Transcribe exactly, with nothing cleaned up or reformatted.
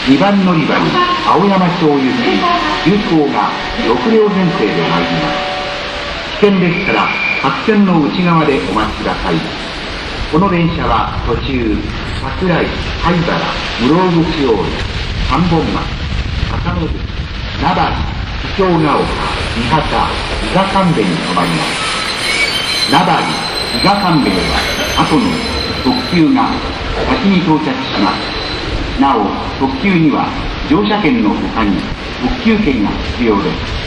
にばん乗り場に青山町行き急行がろく両編成で参ります。危険でしたら白線の内側でお待ちください。この電車は途中桜井、灰原、室生口大井、三本松、高野口、名張、桔梗ヶ丘、三畑、伊賀神戸に停まります。名張、伊賀神戸では後の特急が先に到着します。なお特急には乗車券の他に特急券が必要です。